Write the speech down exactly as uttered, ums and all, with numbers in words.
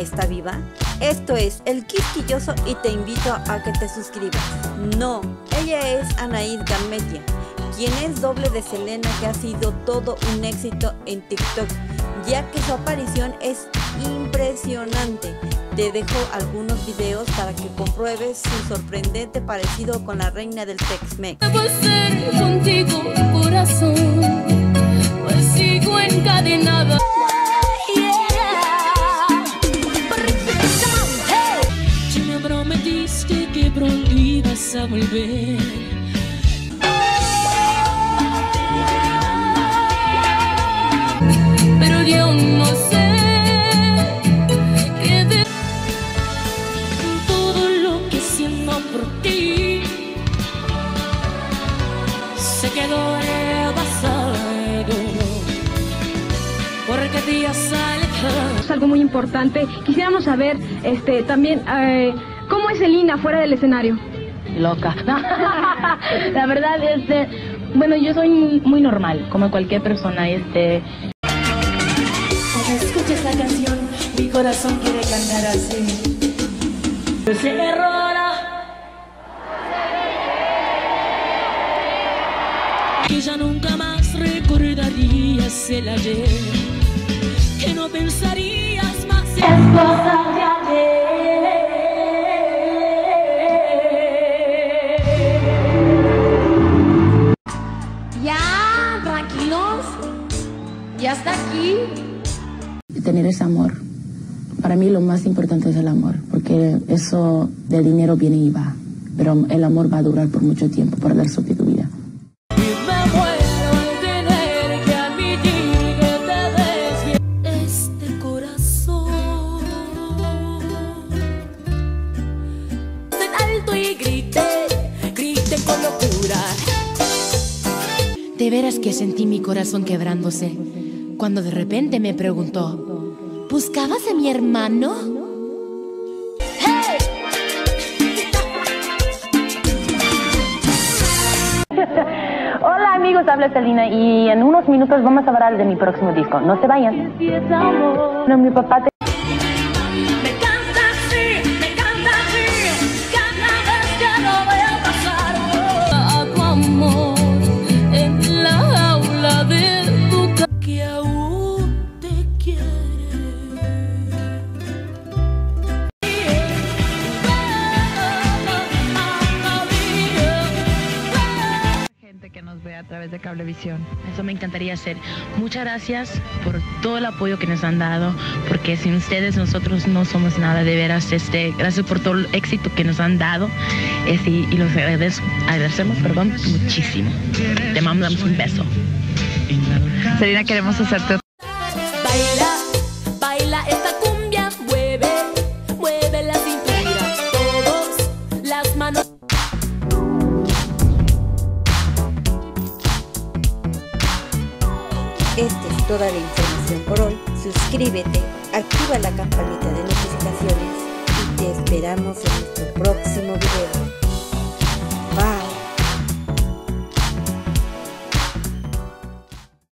está viva? Esto es El Quisquilloso y te invito a que te suscribas. No, ella es Anaís Garmendia, quien es doble de Selena, que ha sido todo un éxito en TikTok, ya que su aparición es impresionante. Te dejo algunos videos para que compruebes su sorprendente parecido con la reina del Tex-Mex. Debo ser contigo, corazón, pues sigo encadenada. Si me prometiste que pronto ibas a volver, pero yo no sé. Por ti se quedó en el pasado, porque días sale. Es algo muy importante. Quisiéramos saber, este, también, eh, ¿cómo es Selena fuera del escenario? Loca. La verdad, este, bueno, yo soy muy, muy normal, como cualquier persona, este. Cuando escuches la canción, mi corazón quiere cantar así. Se errora. Que ya nunca más recordarías el ayer, que no pensarías más en cosas de ayer. Ya, tranquilos, ya está aquí. Tener ese amor, para mí lo más importante es el amor, porque eso del dinero viene y va, pero el amor va a durar por mucho tiempo, por el resto de tu vida. De veras que sentí mi corazón quebrándose cuando de repente me preguntó: ¿buscabas a mi hermano? ¡Hey! Hola amigos, habla Selena y en unos minutos vamos a hablar de mi próximo disco. No se vayan. No, mi papá te... a través de Cablevisión. Eso me encantaría hacer. Muchas gracias por todo el apoyo que nos han dado, porque sin ustedes nosotros no somos nada, de veras. Este, gracias por todo el éxito que nos han dado, este, y los agradecemos, perdón, muchísimo. Te mandamos un beso. Selena, queremos hacerte baila, baila esta cumbia, mueve, mueve la cintura, todos las manos. Esta es toda la información por hoy. Suscríbete, activa la campanita de notificaciones y te esperamos en nuestro próximo video.